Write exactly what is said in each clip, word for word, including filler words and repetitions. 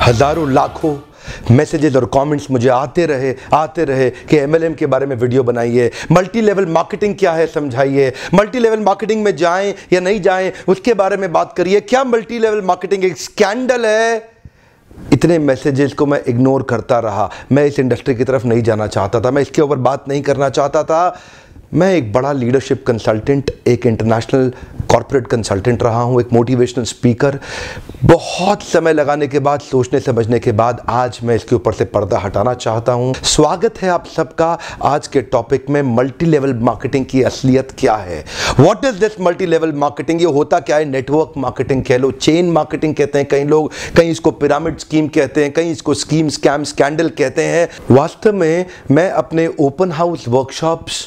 हज़ारों लाखों मैसेजेस और कमेंट्स मुझे आते रहे आते रहे कि एमएलएम के बारे में वीडियो बनाइए, मल्टी लेवल मार्केटिंग क्या है समझाइए, मल्टी लेवल मार्केटिंग में जाएं या नहीं जाएं उसके बारे में बात करिए, क्या मल्टी लेवल मार्केटिंग एक स्कैंडल है। इतने मैसेजेस को मैं इग्नोर करता रहा। मैं इस इंडस्ट्री की तरफ नहीं जाना चाहता था, मैं इसके ऊपर बात नहीं करना चाहता था। मैं एक बड़ा लीडरशिप कंसल्टेंट, एक इंटरनेशनल कॉर्पोरेट कंसल्टेंट रहा हूं, एक मोटिवेशनल स्पीकर। बहुत समय लगाने के बाद, सोचने समझने के बाद आज मैं इसके ऊपर से पर्दा हटाना चाहता हूं। स्वागत है आप सबका आज के टॉपिक में, मल्टी लेवल मार्केटिंग की असलियत क्या है। What is this multi level marketing? ये होता क्या है? नेटवर्क मार्केटिंग कह लो, चेन मार्केटिंग कहते हैं कई लोग, कहीं इसको पिरामिड स्कीम कहते हैं, कहीं इसको स्कीम स्कैम स्कैंडल कहते हैं। वास्तव में मैं अपने ओपन हाउस वर्कशॉप्स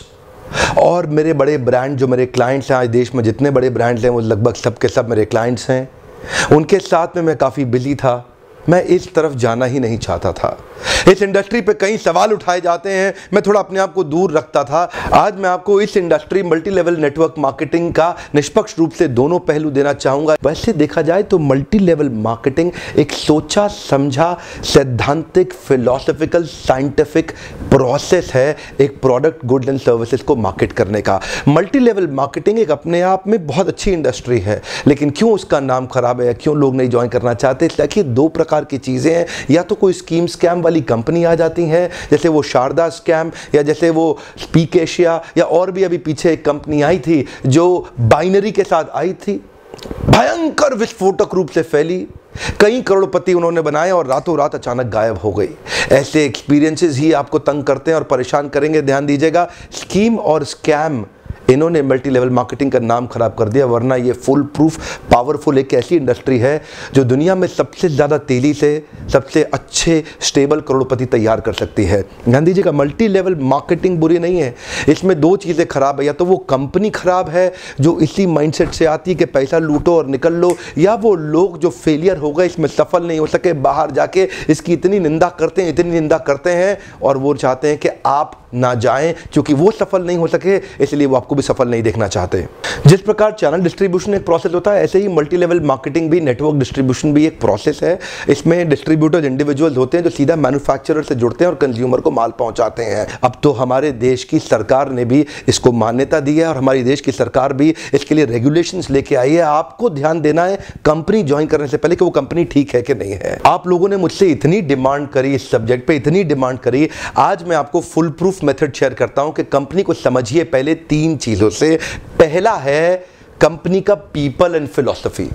और मेरे बड़े ब्रांड जो मेरे क्लाइंट्स हैं, आज देश में जितने बड़े ब्रांड्स हैं वो लगभग सब के सब मेरे क्लाइंट्स हैं, उनके साथ में मैं काफ़ी बिजी था। मैं इस तरफ जाना ही नहीं चाहता था। इस इंडस्ट्री पे कई सवाल उठाए जाते हैं, मैं थोड़ा अपने आप को दूर रखता था। आज मैं आपको इस industry multi level network marketing का निष्पक्ष रूप से दोनों पहलू देना चाहूँगा। वैसे देखा जाए तो मल्टी लेवल मार्केटिंग एक सोचा समझा सैद्धांतिक फिलोसॉफिकल साइंटिफिक प्रोसेस है एक प्रोडक्ट गुड्स एंड सर्विसेज को मार्केट करने का। मल्टी लेवल मार्केटिंग एक अपने आप में बहुत अच्छी इंडस्ट्री है, लेकिन क्यों उसका नाम खराब है, क्यों लोग नहीं ज्वाइन करना चाहते? देखिए, दो प्रकार की चीजें हैं। या तो कोई स्कीम स्कैम वाली कंपनी आ जाती है, जैसे वो शारदा स्कैम या जैसे वो स्पीक एशिया, या और भी अभी पीछे एक कंपनी आई थी जो बाइनरी के साथ आई थी, भयंकर विस्फोटक रूप से फैली, कई करोड़पति उन्होंने बनाए और रातों रात अचानक गायब हो गई। ऐसे एक्सपीरियंसेस ही आपको तंग करते हैं और परेशान करेंगे। ध्यान दीजिएगा, स्कीम और स्कैम इन्होंने मल्टी लेवल मार्केटिंग का नाम खराब कर दिया, वरना ये फुल प्रूफ पावरफुल एक ऐसी इंडस्ट्री है जो दुनिया में सबसे ज़्यादा तेजी से सबसे अच्छे स्टेबल करोड़पति तैयार कर सकती है। ध्यान दीजिएगा, मल्टी लेवल मार्केटिंग बुरी नहीं है, इसमें दो चीज़ें खराब है। या तो वो कंपनी खराब है जो इसी माइंडसेट से आती है कि पैसा लूटो और निकल लो, या वो लोग जो फेलियर हो गए, इसमें सफल नहीं हो सके, बाहर जाके इसकी इतनी निंदा करते हैं इतनी निंदा करते हैं और वो चाहते हैं कि आप ना जाएं, क्योंकि वो सफल नहीं हो सके इसलिए वो आपको भी सफल नहीं देखना चाहते। जिस प्रकार चैनल डिस्ट्रीब्यूशन एक प्रोसेस होता है, ऐसे ही मल्टी लेवल मार्केटिंग भी, नेटवर्क डिस्ट्रीब्यूशन भी एक प्रोसेस है। इसमें डिस्ट्रीब्यूटर्स इंडिविजुअल्स होते हैं जो सीधा मैन्युफैक्चरर से जुड़ते हैं और कंज्यूमर को माल पहुंचाते हैं। अब तो हमारे देश की सरकार ने भी इसको मान्यता दी है और हमारी देश की सरकार भी इसके लिए रेगुलेशंस लेके आई है। आपको ध्यान देना है कंपनी ज्वाइन करने से पहले कि वो कंपनी ठीक है कि नहीं है। आप लोगों ने मुझसे इतनी डिमांड करी इस सब्जेक्ट पे, इतनी डिमांड करी, आज मैं आपको फुल प्रूफ मेथड शेयर करता हूं कि कंपनी को समझिए पहले तीन चीजों से। पहला है कंपनी का पीपल एंड फिलॉसफी।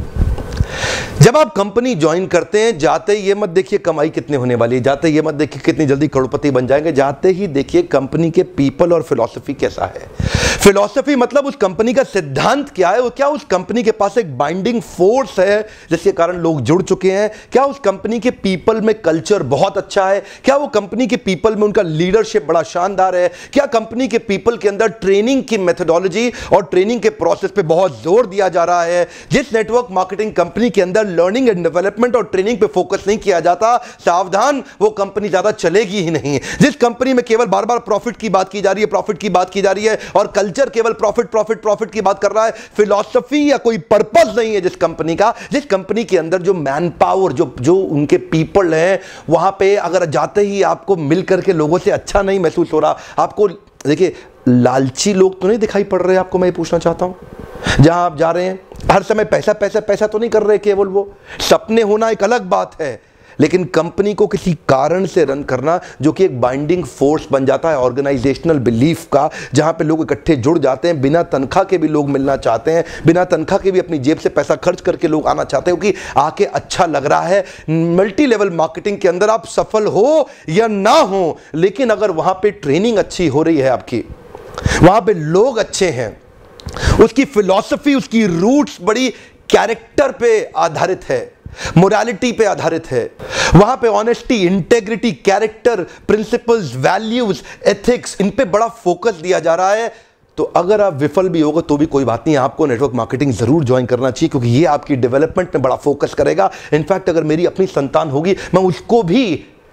जब आप कंपनी ज्वाइन करते हैं, जाते ही ये मत देखिए कमाई कितने होने वाली है, जाते ही ये मत देखिए कितनी जल्दी करोड़पति बन जाएंगे, जाते ही देखिए कंपनी के पीपल और फिलॉसफी कैसा है। फिलॉसफी मतलब उस कंपनी का सिद्धांत क्या है, क्या उस कंपनी के पास एक बाइंडिंग फोर्स है जिसके कारण लोग जुड़ चुके हैं, क्या उस कंपनी के पीपल में कल्चर बहुत अच्छा है, क्या वो कंपनी के पीपल में उनका लीडरशिप बड़ा शानदार है, क्या कंपनी के पीपल के अंदर ट्रेनिंग की मेथोडोलॉजी और ट्रेनिंग के प्रोसेस पे बहुत जोर दिया जा रहा है। जिस नेटवर्क मार्केटिंग कंपनी के अंदर लर्निंग एंड डेवलपमेंट और ट्रेनिंग पे फोकस नहीं किया जाता, सावधान, वो कंपनी ज्यादा चलेगी ही नहीं। जिस कंपनी में केवल बार बार प्रॉफिट की बात की जा रही है, प्रॉफिट की बात की जा रही है और कल्चर केवल प्रॉफिट प्रॉफिट प्रॉफिट की बात कर रहा है, फिलॉसफी या कोई पर्पस नहीं है जिस कंपनी का, जिस कंपनी के अंदर जो मैन पावर, जो जो उनके पीपल हैं, वहां पे अगर जाते ही आपको मिल करके लोगों से अच्छा नहीं महसूस हो रहा, आपको देखिए लालची लोग तो नहीं दिखाई पड़ रहे आपको, मैं ये पूछना चाहता हूं। जहां आप जा रहे हैं हर समय पैसा पैसा पैसा तो नहीं कर रहे केवल, वो सपने होना एक अलग बात है, लेकिन कंपनी को किसी कारण से रन करना जो कि एक बाइंडिंग फोर्स बन जाता है ऑर्गेनाइजेशनल बिलीफ का, जहां पे लोग इकट्ठे जुड़ जाते हैं, बिना तनख्वाह के भी लोग मिलना चाहते हैं, बिना तनख्वाह के भी अपनी जेब से पैसा खर्च करके लोग आना चाहते हैं क्योंकि आके अच्छा लग रहा है। मल्टी लेवल मार्केटिंग के अंदर आप सफल हो या ना हो, लेकिन अगर वहां पे ट्रेनिंग अच्छी हो रही है आपकी, वहां पे लोग अच्छे हैं, उसकी फिलॉसफी, उसकी रूट्स बड़ी कैरेक्टर पे आधारित है, मोरालिटी पे आधारित है, वहां पे honesty, integrity, character, principles, values, ethics, इन पे बड़ा फोकस दिया जा रहा है, तो अगर आप विफल भी होगा तो भी कोई बात नहीं, आपको नेटवर्क मार्केटिंग जरूर ज्वाइन करना चाहिए क्योंकि ये आपकी डेवलपमेंट में बड़ा फोकस करेगा। इनफैक्ट अगर मेरी अपनी संतान होगी, मैं उसको भी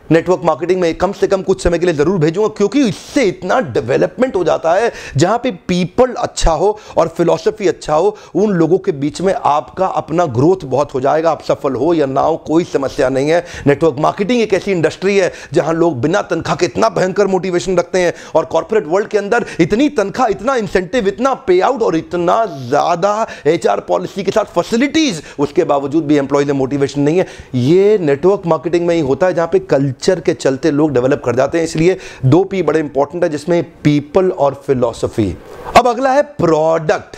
नेटवर्क मार्केटिंग में कम से कम कुछ समय के लिए जरूर भेजूंगा, क्योंकि इससे इतना डेवलपमेंट हो जाता है जहां पे पीपल अच्छा हो और फिलॉसफी अच्छा हो, उन लोगों के बीच में आपका अपना ग्रोथ बहुत हो जाएगा। आप सफल हो या ना हो कोई समस्या नहीं है। नेटवर्क मार्केटिंग एक ऐसी इंडस्ट्री है जहां लोग बिना तनख्वाह के इतना भयंकर मोटिवेशन रखते हैं, और कॉर्पोरेट वर्ल्ड के अंदर इतनी तनख्वाह, इतना इंसेंटिव, इतना पे आउट और इतना ज्यादा एचआर पॉलिसी के साथ फैसिलिटीज, उसके बावजूद भी एम्प्लॉय में मोटिवेशन नहीं है। ये नेटवर्क मार्केटिंग में ही होता है, जहां पे कल्चर के चलते लोग डेवलप कर जाते हैं। इसलिए दो पी बड़े इंपॉर्टेंट है, जिसमें पीपल और फिलॉसफी। अब अगला है प्रोडक्ट।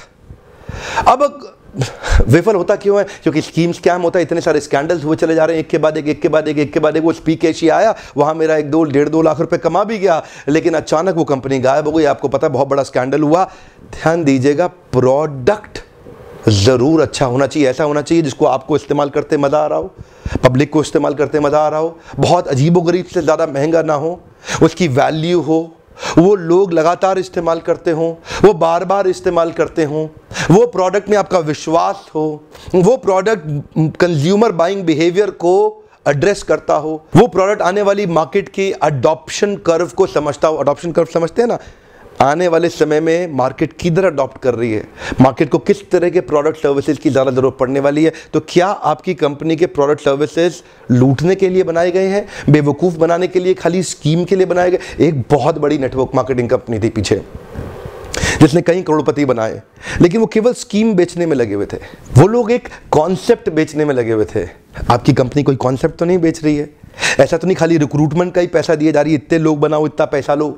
अब विफल होता क्यों है? क्योंकि स्कीम स्कैम होता है, इतने सारे स्कैंडल्स हुए चले जा रहे हैं, एक के बाद एक, एक के बाद एक, एक के बाद एक। वो स्पीक एशिया आया, वहां मेरा एक दो डेढ़ दो लाख रुपए कमा भी गया, लेकिन अचानक वो कंपनी गायब हो गई। आपको पता है बहुत बड़ा स्कैंडल हुआ। ध्यान दीजिएगा, प्रोडक्ट जरूर अच्छा होना चाहिए, ऐसा होना चाहिए जिसको आपको इस्तेमाल करते मजा आ रहा हो, पब्लिक को इस्तेमाल करते मजा आ रहा हो, बहुत अजीबोगरीब से ज्यादा महंगा ना हो, उसकी वैल्यू हो, वो लोग लगातार इस्तेमाल करते हों, वो बार बार इस्तेमाल करते हों, वो प्रोडक्ट में आपका विश्वास हो, वो प्रोडक्ट कंज्यूमर बाइंग बिहेवियर को एड्रेस करता हो, वो प्रोडक्ट आने वाली मार्केट की अडॉप्शन कर्व को समझता हो। अडॉप्शन कर्व समझते हैं ना? आने वाले समय में मार्केट किधर अडॉप्ट कर रही है, मार्केट को किस तरह के प्रोडक्ट सर्विसेज की ज़्यादा ज़रूरत पड़ने वाली है। तो क्या आपकी कंपनी के प्रोडक्ट सर्विसेज लूटने के लिए बनाए गए हैं, बेवकूफ़ बनाने के लिए, खाली स्कीम के लिए बनाए गए? एक बहुत बड़ी नेटवर्क मार्केटिंग कंपनी थी पीछे, जिसने कई करोड़पति बनाए, लेकिन वो केवल स्कीम बेचने में लगे हुए थे। वो लोग एक कॉन्सेप्ट बेचने में लगे हुए थे। आपकी कंपनी कोई कॉन्सेप्ट तो नहीं बेच रही है, ऐसा तो नहीं खाली रिक्रूटमेंट का ही पैसा दिया जा रही है, इतने लोग बनाओ, इतना पैसा लो।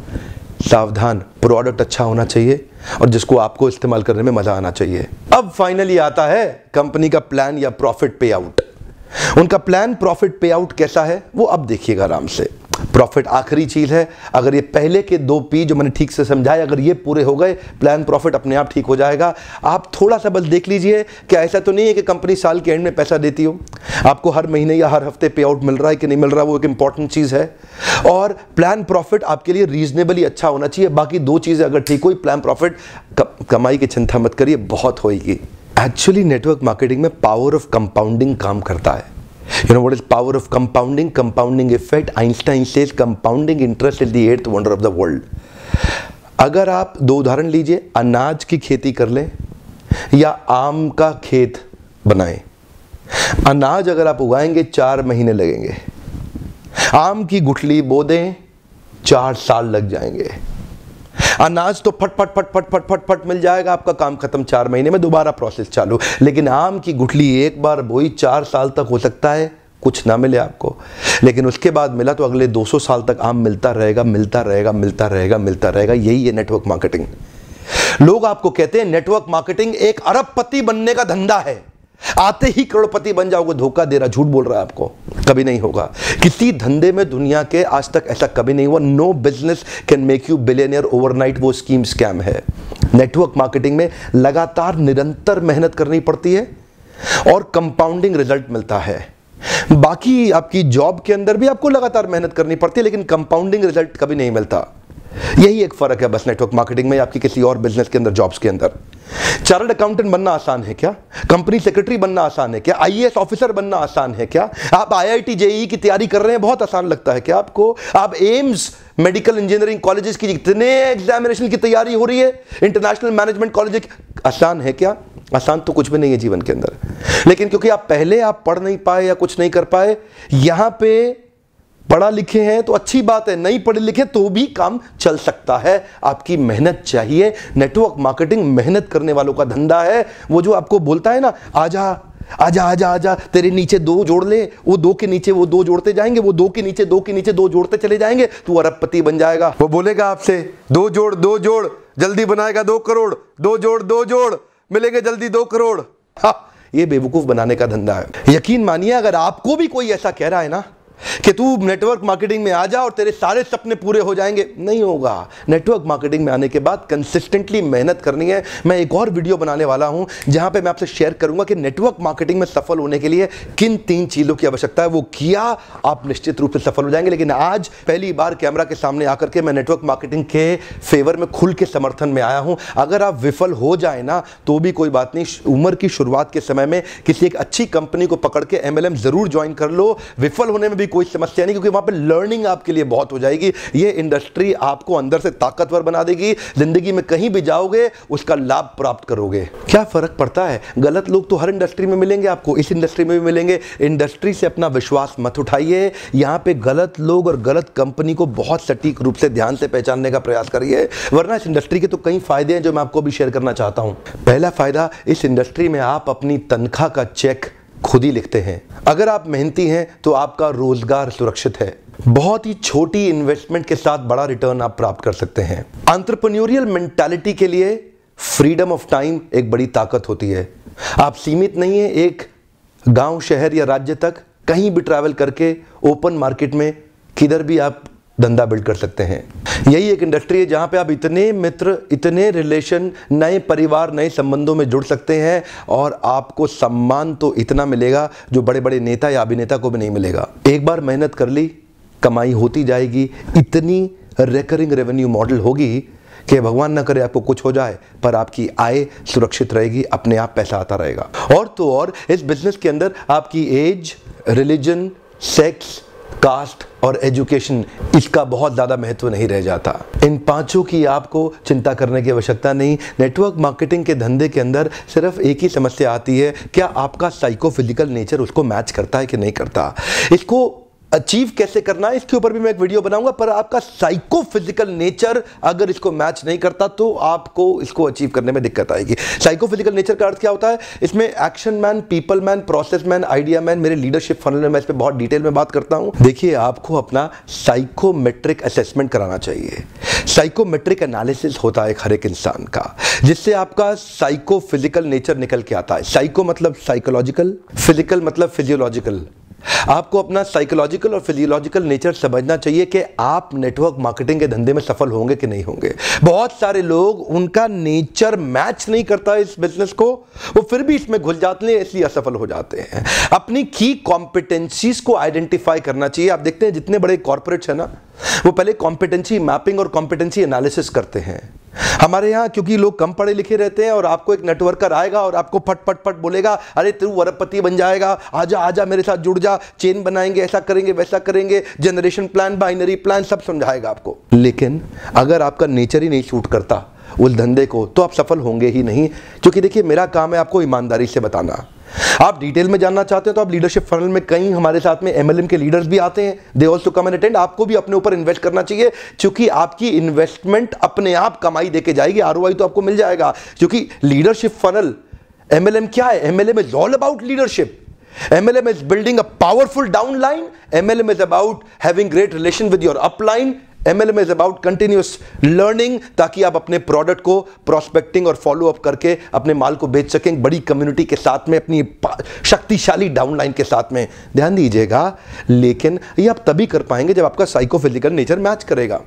सावधान, प्रोडक्ट अच्छा होना चाहिए और जिसको आपको इस्तेमाल करने में मजा आना चाहिए। अब फाइनली आता है कंपनी का प्लान या प्रॉफिट पे आउट। उनका प्लान प्रॉफिट पे आउट कैसा है वो अब देखिएगा आराम से। प्रॉफिट आखिरी चीज है। अगर ये पहले के दो पी जो मैंने ठीक से समझाए, अगर ये पूरे हो गए, प्लान प्रॉफिट अपने आप ठीक हो जाएगा। आप थोड़ा सा बस देख लीजिए कि ऐसा तो नहीं है कि कंपनी साल के एंड में पैसा देती हो, आपको हर महीने या हर हफ्ते पे आउट मिल रहा है कि नहीं मिल रहा, वो एक इंपॉर्टेंट चीज है। और प्लान प्रॉफिट आपके लिए रीजनेबली अच्छा होना चाहिए। बाकी दो चीजें अगर ठीक हुई, प्लान प्रॉफिट, कमाई की चिंता मत करिए, बहुत होगी। एक्चुअली नेटवर्क मार्केटिंग में पावर ऑफ कंपाउंडिंग काम करता है। You know what is power of compounding? Compounding effect. Einstein says compounding interest is the eighth wonder of the world. अगर आप दो उदाहरण लीजिए, अनाज की खेती कर लें या आम का खेत बनाएं। अनाज अगर आप उगाएंगे चार महीने लगेंगे, आम की गुठली बो दें चार साल लग जाएंगे। अनाज तो फट फट फट फट फट फट फट मिल जाएगा, आपका काम खत्म, चार महीने में दोबारा प्रोसेस चालू। लेकिन आम की गुठली एक बार बोई, चार साल तक हो सकता है कुछ ना मिले आपको, लेकिन उसके बाद मिला तो अगले दो सौ साल तक आम मिलता रहेगा, मिलता रहेगा, मिलता रहेगा, मिलता रहेगा। यही है नेटवर्क मार्केटिंग। लोग आपको कहते हैं नेटवर्क मार्केटिंग एक अरबपति बनने का धंधा है, आते ही करोड़पति बन जाओगे। धोखा दे रहा, झूठ बोल रहा है आपको, कभी नहीं होगा। किसी धंधे में दुनिया के आज तक ऐसा कभी नहीं हुआ। No business can make you billionaire overnight, वो स्कीम स्कैम है। नेटवर्क मार्केटिंग में लगातार निरंतर मेहनत करनी पड़ती है और कंपाउंडिंग रिजल्ट मिलता है। बाकी आपकी जॉब के अंदर भी आपको लगातार मेहनत करनी पड़ती है, लेकिन कंपाउंडिंग रिजल्ट कभी नहीं मिलता। यही एक फर्क है बस नेटवर्क मार्केटिंग में आपकी किसी और बिजनेस के अंदर, जॉब्स के अंदर। चार्टर्ड अकाउंटेंट बनना आसान है क्या? कंपनी सेक्रेटरी बनना आसान है क्या? आईएएस ऑफिसर बनना आसान है क्या? आप आईआईटी जेईई की तैयारी कर रहे हैं, बहुत आसान लगता है क्या आपको? आप एम्स मेडिकल इंजीनियरिंग कॉलेजेस की इतने एग्जामिनेशन की तैयारी हो रही है, इंटरनेशनल मैनेजमेंट कॉलेज, आसान है क्या? आसान तो कुछ भी नहीं है जीवन के अंदर। लेकिन क्योंकि आप पहले आप पढ़ नहीं पाए या कुछ नहीं कर पाए, यहां पे पढ़ा लिखे हैं तो अच्छी बात है, नहीं पढ़े लिखे तो भी काम चल सकता है। आपकी मेहनत चाहिए। नेटवर्क मार्केटिंग मेहनत करने वालों का धंधा है। वो जो आपको बोलता है ना, आजा आजा आजा आजा, तेरे नीचे दो जोड़ ले, वो दो के नीचे वो दो जोड़ते जाएंगे, वो दो के नीचे दो के नीचे दो जोड़ते चले जाएंगे, तू अरबपति बन जाएगा। वो बोलेगा आपसे दो जोड़ दो जोड़, जल्दी बनाएगा दो करोड़, दो जोड़ दो जोड़, मिलेंगे जल्दी दो करोड़। हाँ, ये बेवकूफ बनाने का धंधा है। यकीन मानिए, अगर आपको भी कोई ऐसा कह रहा है ना कि तू नेटवर्क मार्केटिंग में आ जा और तेरे सारे सपने पूरे हो जाएंगे, नहीं होगा। नेटवर्क मार्केटिंग में आने के बाद कंसिस्टेंटली मेहनत करनी है। मैं एक और वीडियो बनाने वाला हूं जहां पे मैं आपसे शेयर करूंगा कि नेटवर्क मार्केटिंग में सफल होने के लिए किन तीन चीजों की आवश्यकता है। वो किया आप निश्चित रूप से सफल हो जाएंगे। लेकिन आज पहली बार कैमरा के सामने आकर के मैं नेटवर्क मार्केटिंग के फेवर में खुल के समर्थन में आया हूं। अगर आप विफल हो जाए ना तो भी कोई बात नहीं, उम्र की शुरुआत के समय में किसी एक अच्छी कंपनी को पकड़ के एमएलएम जरूर ज्वाइन कर लो। विफल होने में भी भी कोई समस्या नहीं, क्योंकि वहां पे लर्निंग आपके लिए बहुत हो जाएगी। ये इंडस्ट्री आपको अंदर से ताकतवर बना देगी, जिंदगी में कहीं भी जाओगे उसका लाभ प्राप्त करोगे। क्या फर्क पड़ता है, गलत लोग तो हर इंडस्ट्री में मिलेंगे, आपको इस इंडस्ट्री में भी मिलेंगे। इंडस्ट्री से अपना विश्वास मत उठाइए, यहां पे गलत लोग और गलत कंपनी को बहुत सटीक रूप से ध्यान से पहचानने का प्रयास करिए, वरना इस इंडस्ट्री के तो कई फायदे हैं जो मैं आपको भी शेयर करना चाहता हूं। पहला फायदा, इस इंडस्ट्री में आप अपनी तनख्वाह का चेक खुद ही लिखते हैं। अगर आप मेहनती हैं तो आपका रोजगार सुरक्षित है। बहुत ही छोटी इन्वेस्टमेंट के साथ बड़ा रिटर्न आप प्राप्त कर सकते हैं। एंटरप्रेन्योरियल मेंटालिटी के लिए फ्रीडम ऑफ टाइम एक बड़ी ताकत होती है। आप सीमित नहीं है एक गांव, शहर या राज्य तक, कहीं भी ट्रैवल करके ओपन मार्केट में किधर भी आप धंधा बिल्ड कर सकते हैं। यही एक इंडस्ट्री है जहां पे आप इतने मित्र, इतने रिलेशन, नए परिवार, नए संबंधों में जुड़ सकते हैं और आपको सम्मान तो इतना मिलेगा जो बड़े बड़े नेता या अभिनेता को भी नहीं मिलेगा। एक बार मेहनत कर ली, कमाई होती जाएगी। इतनी रिकरिंग रेवेन्यू मॉडल होगी कि भगवान ना करे आपको कुछ हो जाए पर आपकी आय सुरक्षित रहेगी, अपने आप पैसा आता रहेगा। और तो और इस बिजनेस के अंदर आपकी एज, रिलीजन, सेक्स, कास्ट और एजुकेशन, इसका बहुत ज्यादा महत्व नहीं रह जाता। इन पांचों की आपको चिंता करने की आवश्यकता नहीं। नेटवर्क मार्केटिंग के धंधे के अंदर सिर्फ एक ही समस्या आती है, क्या आपका साइको फिजिकल नेचर उसको मैच करता है कि नहीं करता। इसको अचीव कैसे करना है इसके ऊपर भी मैं एक वीडियो बनाऊंगा, पर आपका साइको फिजिकल नेचर अगर इसको मैच नहीं करता तो आपको इसको अचीव करने में दिक्कत आएगी। साइको फिजिकल नेचर का अर्थ क्या होता है, इसमें action man, people man, process man, idea man, मेरे लीडरशिप फनल में मैं इस पर बहुत डिटेल में बात करता हूं। देखिए, आपको अपना साइकोमेट्रिक असेसमेंट कराना चाहिए। साइकोमेट्रिक एनालिसिस होता है हर एक इंसान का, जिससे आपका साइको फिजिकल नेचर निकल के आता है। साइको मतलब साइकोलॉजिकल, फिजिकल मतलब फिजियोलॉजिकल। आपको अपना साइकोलॉजिकल और फिजियोलॉजिकल नेचर समझना चाहिए कि आप नेटवर्क मार्केटिंग के धंधे में सफल होंगे कि नहीं होंगे। बहुत सारे लोग, उनका नेचर मैच नहीं करता इस बिजनेस को, वो फिर भी इसमें घुल जाते हैं, इसलिए असफल हो जाते हैं। अपनी की कॉम्पिटेंसीज को आइडेंटिफाई करना चाहिए। आप देखते हैं जितने बड़े कॉर्पोरेट्स हैं ना, वो पहले कॉम्पिटेंसी मैपिंग और कॉम्पिटेंसी एनालिसिस करते हैं। हमारे यहाँ क्योंकि लोग कम पढ़े लिखे रहते हैं और आपको एक नेटवर्कर आएगा और आपको फट फट फट बोलेगा, अरे तू अरबपति बन जाएगा, आजा आजा मेरे साथ जुड़ जा, चेन बनाएंगे, ऐसा करेंगे, वैसा करेंगे, जनरेशन प्लान, बाइनरी प्लान, सब समझाएगा आपको। लेकिन अगर आपका नेचर ही नहीं सूट करता उस धंधे को, तो आप सफल होंगे ही नहीं। क्योंकि देखिए, मेरा काम है आपको ईमानदारी से बताना। आप डिटेल में जानना चाहते हैं तो आप लीडरशिप फनल में, कई हमारे साथ में एमएलएम के लीडर्स भी आते हैं, they also come and attend. आपको भी अपने ऊपर इन्वेस्ट करना चाहिए, क्योंकि आपकी इन्वेस्टमेंट अपने आप कमाई देके जाएगी, आरओआई तो आपको मिल जाएगा। क्योंकि लीडरशिप फनल, एमएलएम क्या है, MLM is all about leadership. M L M is building a powerful downline. M L M is about having great relation with your upline. M L M is about continuous learning, ताकि आप अपने product को prospecting और follow up करके अपने माल को बेच सकें बड़ी कम्युनिटी के साथ में, अपनी शक्तिशाली डाउनलाइन के साथ में। ध्यान दीजिएगा, लेकिन ये आप तभी कर पाएंगे जब आपका साइको फिजिकल नेचर मैच करेगा।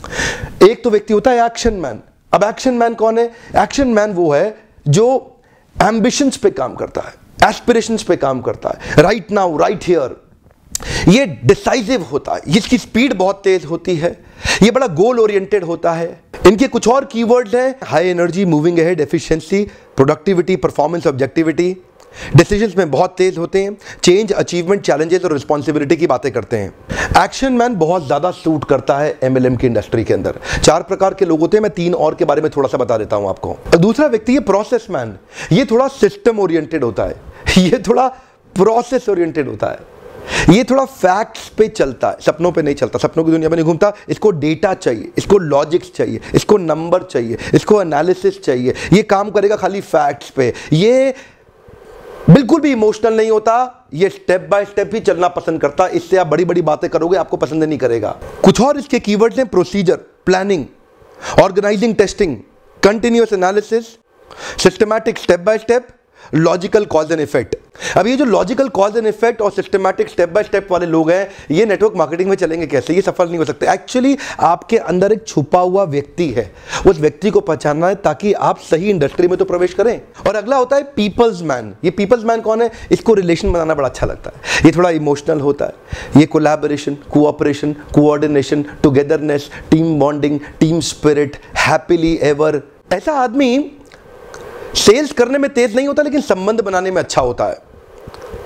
एक तो व्यक्ति होता है एक्शन मैन। अब एक्शन मैन कौन है? एक्शन मैन वो है जो एम्बिशंस पे काम करता है, एस्पिरेशंस पे काम करता है, राइट नाउ, राइट हियर। ये डिसाइसिव होता है, इसकी स्पीड बहुत तेज होती है, ये बड़ा गोल ओरिएंटेड होता है। इनके कुछ और कीवर्ड्स हैं, high energy, moving ahead, efficiency, productivity, performance, objectivity. Decisions में बहुत तेज होते हैं, चेंज, अचीवमेंट, चैलेंजेस और रिस्पॉन्सिबिलिटी की बातें करते हैं। एक्शन मैन बहुत ज्यादा सूट करता है एमएलएम की इंडस्ट्री के अंदर। चार प्रकार के लोग होते हैं, मैं तीन और के बारे में थोड़ा सा बता देता हूं आपको। दूसरा व्यक्ति है प्रोसेस मैन। ये थोड़ा सिस्टम ओरिएंटेड होता है, ये थोड़ा प्रोसेस ओरिएंटेड होता है, ये थोड़ा फैक्ट्स पे चलता है, सपनों पे नहीं चलता, सपनों की दुनिया में नहीं घूमता। इसको डेटा चाहिए, इसको लॉजिक्स चाहिए, इसको नंबर चाहिए, इसको एनालिसिस चाहिए। ये काम करेगा खाली फैक्ट्स पे। ये बिल्कुल भी इमोशनल नहीं होता, ये स्टेप बाय स्टेप ही चलना पसंद करता। इससे आप बड़ी बड़ी बातें करोगे, आपको पसंद नहीं करेगा। कुछ और इसके कीवर्ड्स हैं, procedure, planning, organising, testing, continuous analysis, systematic step by step, logical cause and effect. अब ये जो लॉजिकल कॉज एंड इफेक्ट और सिस्टमैटिक स्टेप बाय स्टेप वाले लोग हैं, ये नेटवर्क मार्केटिंग में चलेंगे कैसे? ये सफल नहीं हो सकते। एक्चुअली आपके अंदर एक छुपा हुआ व्यक्ति है, उस व्यक्ति को पहचानना है ताकि आप सही इंडस्ट्री में तो प्रवेश करें। और अगला होता है पीपल्स मैन। ये पीपल्स मैन कौन है? इसको रिलेशन बनाना बड़ा अच्छा लगता है, ये थोड़ा इमोशनल होता है। ये collaboration, cooperation, coordination, togetherness, team bonding, team spirit, happily ever. ऐसा आदमी सेल्स करने में तेज नहीं होता, लेकिन संबंध बनाने में अच्छा होता है।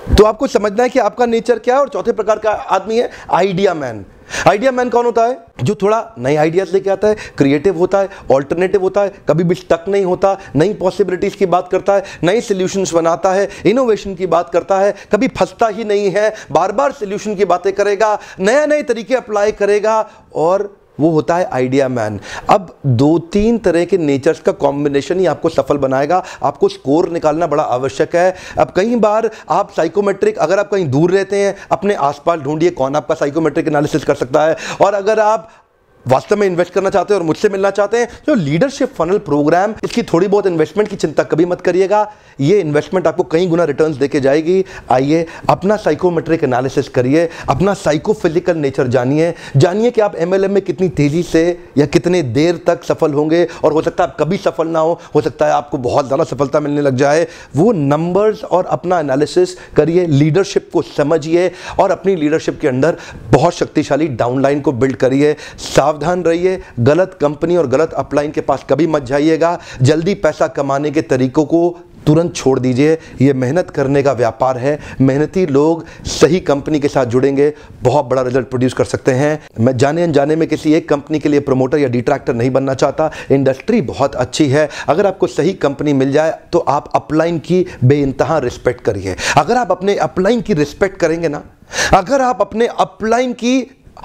तो आपको समझना है कि आपका नेचर क्या है। और चौथे प्रकार का आदमी है आइडिया मैन। आइडिया मैन कौन होता है? जो थोड़ा नए आइडियाज लेके आता है, क्रिएटिव होता है, ऑल्टरनेटिव होता है, कभी भी स्टक नहीं होता, नई पॉसिबिलिटीज की बात करता है, नई सॉल्यूशंस बनाता है, इनोवेशन की बात करता है, कभी फंसता ही नहीं है, बार बार सॉल्यूशन की बातें करेगा, नए नए तरीके अप्लाई करेगा, और वो होता है आइडिया मैन। अब दो तीन तरह के नेचर्स का कॉम्बिनेशन ही आपको सफल बनाएगा। आपको स्कोर निकालना बड़ा आवश्यक है। अब कई बार आप साइकोमेट्रिक, अगर आप कहीं दूर रहते हैं, अपने आसपास ढूंढिए कौन आपका साइकोमेट्रिक एनालिसिस कर सकता है। और अगर आप वास्तव में इन्वेस्ट करना चाहते हैं और मुझसे मिलना चाहते हैं, जो लीडरशिप फनल प्रोग्राम, इसकी थोड़ी बहुत इन्वेस्टमेंट की चिंता कभी मत करिएगा। ये इन्वेस्टमेंट आपको कई गुना रिटर्न्स देके जाएगी। आइए अपना साइकोमेट्रिक एनालिसिस करिए, अपना साइकोफिजिकल नेचर जानिए, जानिए कि आप एमएलएम में कितनी तेजी से या कितने देर तक सफल होंगे। और हो सकता है आप कभी सफल ना हो, हो सकता है आपको बहुत ज़्यादा सफलता मिलने लग जाए। वो नंबर्स और अपना एनालिसिस करिए, लीडरशिप को समझिए और अपनी लीडरशिप के अंदर बहुत शक्तिशाली डाउनलाइन को बिल्ड करिए। सावधान रहिए, गलत कंपनी और गलत अपलाइन के पास कभी मत जाइएगा। जल्दी पैसा कमाने के तरीकों को तुरंत छोड़ दीजिए। यह मेहनत करने का व्यापार है। मेहनती लोग सही कंपनी के साथ जुड़ेंगे, बहुत बड़ा रिजल्ट प्रोड्यूस कर सकते हैं। मैं जाने अनजाने में किसी एक कंपनी के लिए प्रमोटर या डिट्रैक्टर नहीं बनना चाहता। इंडस्ट्री बहुत अच्छी है। अगर आपको सही कंपनी मिल जाए तो आप अपलाइन की बेइंतहा रिस्पेक्ट करिए। अगर आप अपने अपलाइन की रिस्पेक्ट करेंगे ना, अगर आप अपने अपलाइन की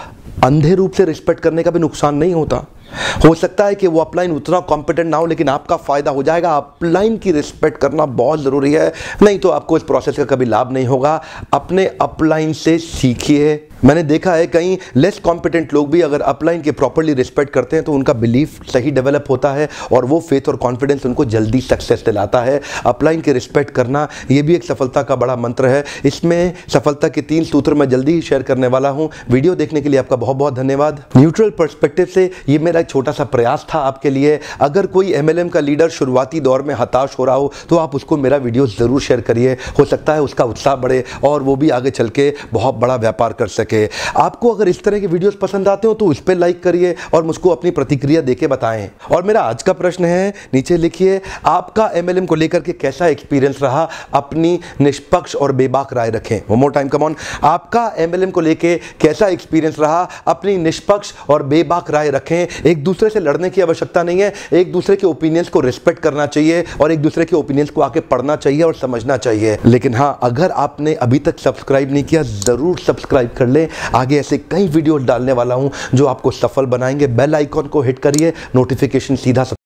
अंधे रूप से रिस्पेक्ट करने का भी नुकसान नहीं होता। हो सकता है कि वो अपलाइन उतना कॉम्पिटेंट ना हो, लेकिन आपका फायदा हो जाएगा। अपलाइन की रिस्पेक्ट करना बहुत जरूरी है, नहीं तो आपको इस प्रोसेस का कभी लाभ नहीं होगा। अपने अपलाइन से सीखिए। मैंने देखा है कई लेस कॉम्पिटेंट लोग भी अगर अपलाइन के प्रॉपर्ली रिस्पेक्ट करते हैं तो उनका बिलीफ सही डेवलप होता है और वो फेथ और कॉन्फिडेंस उनको जल्दी सक्सेस दिलाता है। अपलाइन के रिस्पेक्ट करना ये भी एक सफलता का बड़ा मंत्र है। इसमें सफलता के तीन सूत्र मैं जल्दी ही शेयर करने वाला हूं। वीडियो देखने के लिए आपका बहुत बहुत धन्यवाद। न्यूट्रल पर्सपेक्टिव से ये मेरा एक छोटा सा प्रयास था आपके लिए। अगर कोई एमएलएम का लीडर शुरुआती दौर में हताश हो रहा हो तो आप उसको मेरा वीडियो जरूर शेयर करिए। हो सकता है उसका उत्साह बढ़े और वो भी आगे चल के बहुत बड़ा व्यापार कर सके। आपको अगर इस तरह के वीडियोस पसंद आते हो तो उस पर लाइक करिए और मुझको अपनी प्रतिक्रिया देके बताएं। और मेरा आज का प्रश्न है, नीचे लिखिए, आपका एमएलएम को लेकर के कैसा एक्सपीरियंस रहा? अपनी निष्पक्ष और बेबाक राय रखें। One more time, come on. आपका एमएलएम को लेकर कैसा एक्सपीरियंस रहा? अपनी निष्पक्ष और बेबाक राय रखें। एक दूसरे से लड़ने की आवश्यकता नहीं है। एक दूसरे के ओपिनियंस को रिस्पेक्ट करना चाहिए और एक दूसरे के ओपिनियंस को आके पढ़ना चाहिए और समझना चाहिए। लेकिन हाँ, अगर आपने अभी तक सब्सक्राइब नहीं किया, जरूर सब्सक्राइब कर लें। आगे ऐसे कई वीडियो डालने वाला हूं जो आपको सफल बनाएंगे। बेल आइकॉन को हिट करिए, नोटिफिकेशन सीधा